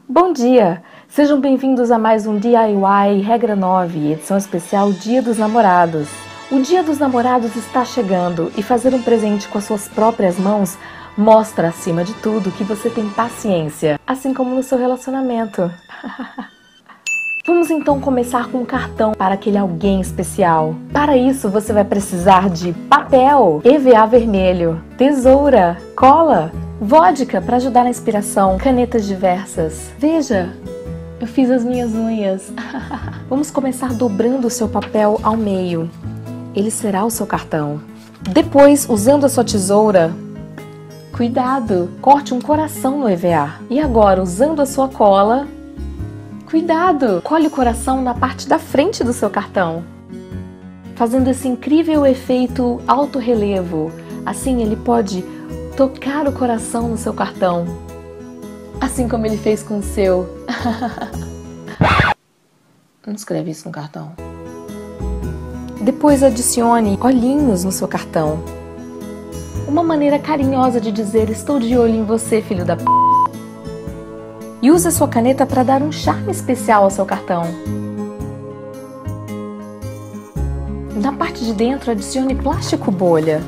Bom dia! Sejam bem-vindos a mais um DIY Regra 9, edição especial Dia dos Namorados. O Dia dos Namorados está chegando e fazer um presente com as suas próprias mãos mostra, acima de tudo, que você tem paciência, assim como no seu relacionamento. Vamos então começar com um cartão para aquele alguém especial. Para isso, você vai precisar de papel, EVA vermelho, tesoura, cola, vodka para ajudar na inspiração, canetas diversas. Veja, eu fiz as minhas unhas. Vamos começar dobrando o seu papel ao meio. Ele será o seu cartão. Depois, usando a sua tesoura, cuidado, corte um coração no EVA. E agora, usando a sua cola, cuidado, colhe o coração na parte da frente do seu cartão, fazendo esse incrível efeito alto relevo. Assim ele pode tocar o coração no seu cartão, assim como ele fez com o seu. Não escreve isso no cartão. Depois adicione olhinhos no seu cartão. Uma maneira carinhosa de dizer: estou de olho em você, filho da p***. E use a sua caneta para dar um charme especial ao seu cartão. Na parte de dentro, adicione plástico bolha,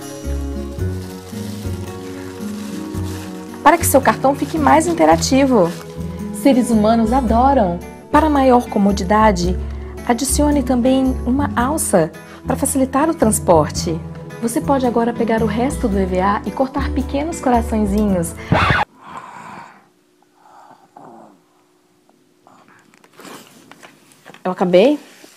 para que seu cartão fique mais interativo. Seres humanos adoram. Para maior comodidade, adicione também uma alça para facilitar o transporte. Você pode agora pegar o resto do EVA e cortar pequenos coraçõezinhos. Eu acabei?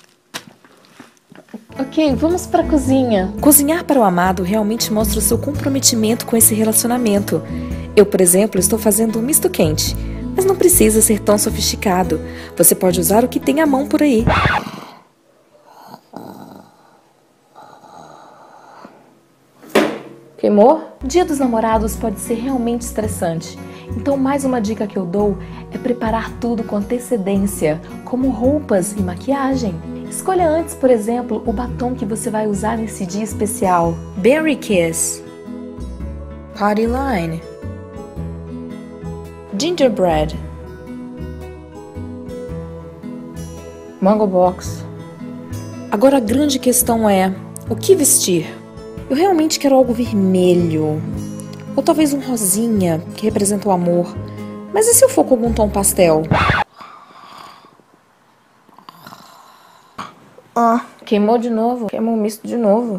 Ok, vamos para a cozinha. Cozinhar para o amado realmente mostra o seu comprometimento com esse relacionamento. Eu, por exemplo, estou fazendo um misto quente, mas não precisa ser tão sofisticado. Você pode usar o que tem à mão por aí. Queimou? Dia dos Namorados pode ser realmente estressante. Então, mais uma dica que eu dou é preparar tudo com antecedência, como roupas e maquiagem. Escolha antes, por exemplo, o batom que você vai usar nesse dia especial. Berry Kiss, Party Line, Gingerbread, Mango Box. Agora a grande questão é: o que vestir? Eu realmente quero algo vermelho, ou talvez um rosinha, que representa o amor. Mas e se eu for com algum tom pastel? Queimou de novo, queimou o misto de novo.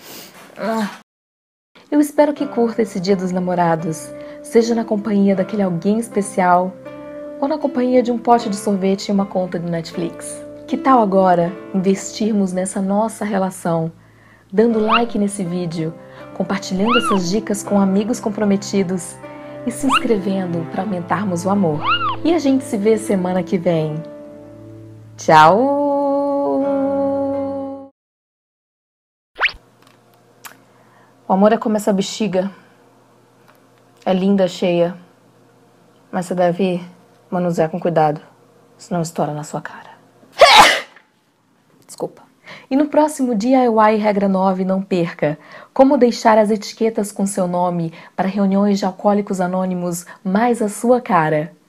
Eu espero que curta esse Dia dos Namorados, seja na companhia daquele alguém especial, ou na companhia de um pote de sorvete e uma conta de Netflix. Que tal agora investirmos nessa nossa relação, dando like nesse vídeo, compartilhando essas dicas com amigos comprometidos e se inscrevendo para aumentarmos o amor. E a gente se vê semana que vem. Tchau! O amor é como essa bexiga. É linda, cheia. Mas você deve manusear com cuidado, senão estoura na sua cara. Desculpa. E no próximo DIY Regra 9, não perca como deixar as etiquetas com seu nome para reuniões de alcoólicos anônimos mais a sua cara.